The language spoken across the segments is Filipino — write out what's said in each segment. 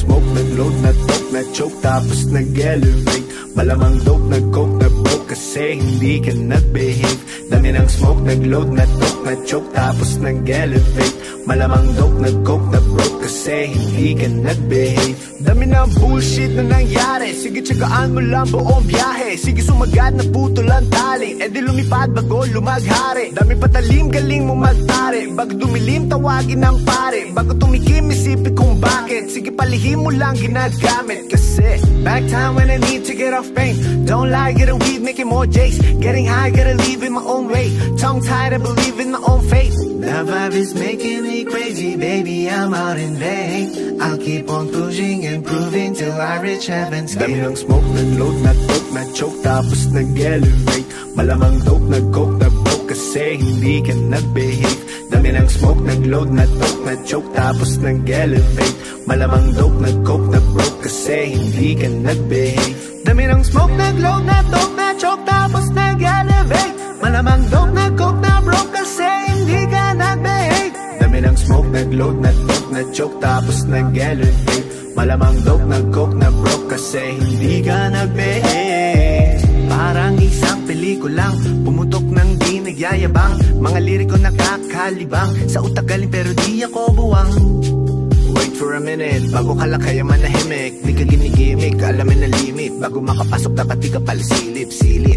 smoke, nag-load, nag-toke, nag-choke, tapos nag-elevate. Malamang dope, nag-coke, na-broke kasi hindi ka nag-behave. Dami ng smoke, nag-load, nag-toke, nag-choke, tapos nag-elevate. Malamang dope, nag-coke, na-broke kasi hindi ka nag-behave. Dami ng bullshit na nangyari, sige tiyagaan mo lang buong byahe. Sige sumagad, naputol ang tali, edi lumipad, bago, lumaghari. Dami patalim, galing mo magtari, bago dumilim, tawagin ng pari. Bago tumikim, isipin kung bakit, sige palihim mo lang ginagamit. Kasi back time when I need to get off pain. Don't lie, get a weed, making more jakes. Getting high, gotta leave in my own way. Tongue tied, I believe in my own faith. The vibe is making me crazy, baby, I'm out in vain. I'll keep on pushing and proving till I reach heaven's gate. Dami ng smoke, nag-load, nag-toke, nag-choke, tapos nag-elevate. Malamang dope, nag-coke, na-broke kasi hindi ka nag-behave. Dami ng smoke, nag-load, nag-toke, nag-choke, tapos nag-elevate. Malamang dope, nag-coke, na-broke kasi hindi ka nag-behave. Dami ng smoke, nag-load, nag-toke, nag-choke, tapos nag-elevate. Malamang dope, nag-coke, na-broke kasi hindi ka nag-behave. Dami ng smoke, nag-load, nag-toke, nag-choke, tapos nag-elevate. Malamang dope, nag-coke, na-broke kasi hindi ka nag-behave. Parang isang pelikulang pumutok ng di nagyayabang. Mga liriko nakakalibang, sa utak galing pero di ako buwang. Wait for a minute, bago ka lang kaya manahimik. Di ka ginigimik, alamin na limit. Bago makapasok dapat di ka pala silip-silip.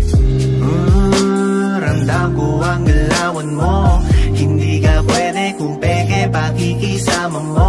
Ramdam ko ang galawan mo, hindi ka pwede kung peke pakikisama mo.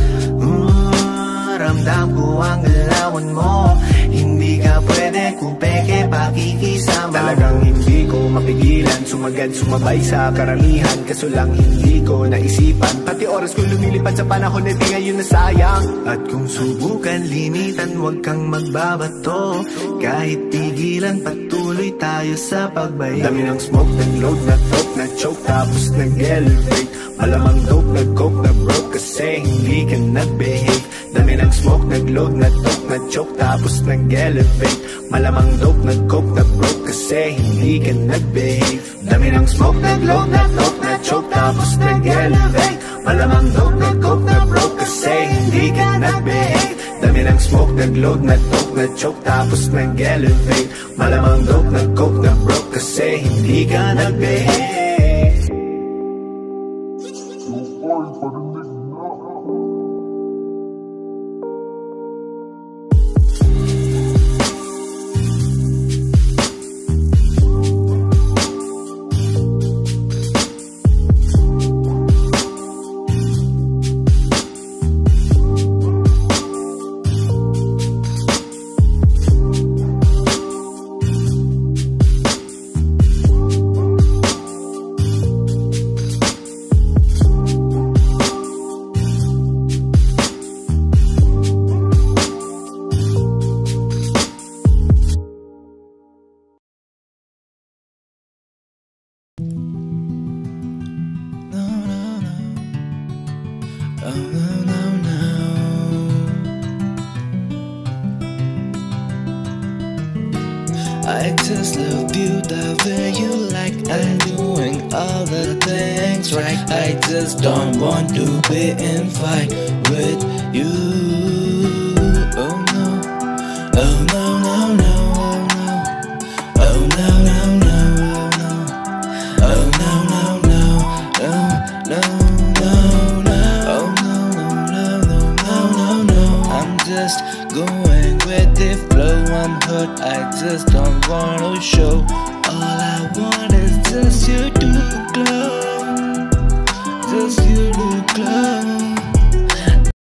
Ramdam ko ang galawan mo, hindi ka pwede kung peke pakikisama. Talagang hindi ko mapigilan, sumagad, sumabay sa karamihan. Kaso lang hindi ko naisipan, pati oras ko lumilipad sa panahon na di ngayon nasayang. At kung subukan limitan, huwag kang magbabato. Kahit pigilan, patuloy tayo sa pagbayo. Dami ng smoke, nag-load, nag-toke, nag-choke, tapos nag-elevate. Malamang dope, nag-coke, na-broke kasi hindi ka nag-behave. Dami ng smoke, nag-load, nag-toke, nag-choke, tapos nag-elevate. Malamang dope, nag-coke, na-broke kasi hindi ka nag-behave. Dami ng smoke, nag-load, nag-toke, nag-choke, tapos nag-elevate. Malamang dope, nag-coke, na-broke kasi hindi ka nag-behave. Dami ng smoke, nag-load, nag-toke, nag-choke, tapos nag-elevate. Malamang dope, nag-coke, na-broke kasi hindi ka nag-behave. I just love you the way you like. I'm doing all the things right. I just don't want to be in fight with you. Oh no, oh no, no, no, oh no, no, no, oh no, no, no, no, no, no, oh no, no, no, no, no, no. I'm just going with the flow. I'm hurt, I just don't wanna show. All I want is just you to glow.